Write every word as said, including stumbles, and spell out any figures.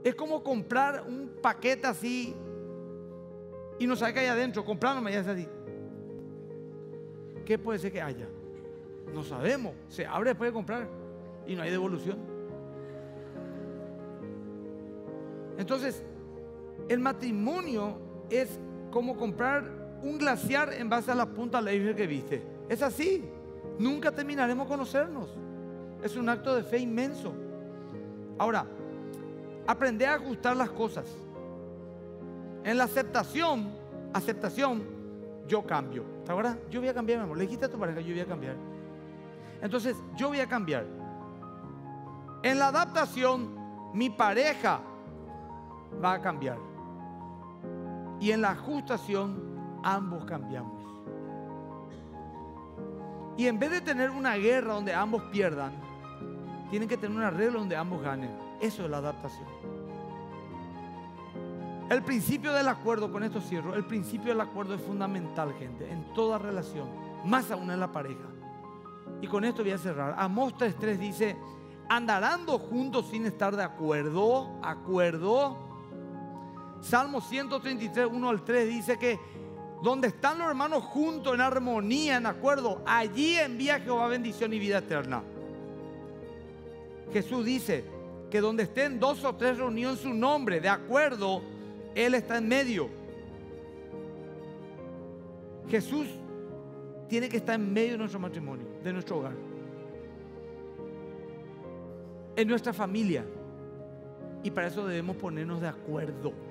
Es como comprar un paquete así y no sabe qué hay adentro. Comprarlo me así. ¿Qué puede ser que haya? No sabemos. Se abre después de comprar y no hay devolución. Entonces, el matrimonio es como comprar un glaciar en base a la punta del iceberg que viste. Es así. Nunca terminaremos de conocernos. Es un acto de fe inmenso. Ahora, aprender a ajustar las cosas. En la aceptación, aceptación, yo cambio. ¿Te acuerdas? Yo voy a cambiar, mi amor. Le dijiste a tu pareja, yo voy a cambiar. Entonces, yo voy a cambiar. En la adaptación, mi pareja va a cambiar. Y en la ajustación, ambos cambiamos. Y en vez de tener una guerra donde ambos pierdan, tienen que tener un arreglo donde ambos ganen. Eso es la adaptación. El principio del acuerdo, con esto cierro, el principio del acuerdo es fundamental, gente, en toda relación, más aún en la pareja. Y con esto voy a cerrar. Amós tres tres dice: andarán juntos sin estar de acuerdo, acuerdo. Salmo ciento treinta y tres, uno al tres dice que donde están los hermanos juntos en armonía, en acuerdo, allí envía Jehová bendición y vida eterna. Jesús dice que donde estén dos o tres reunidos en su nombre, de acuerdo, Él está en medio. Jesús tiene que estar en medio de nuestro matrimonio, de nuestro hogar, en nuestra familia. Y para eso debemos ponernos de acuerdo.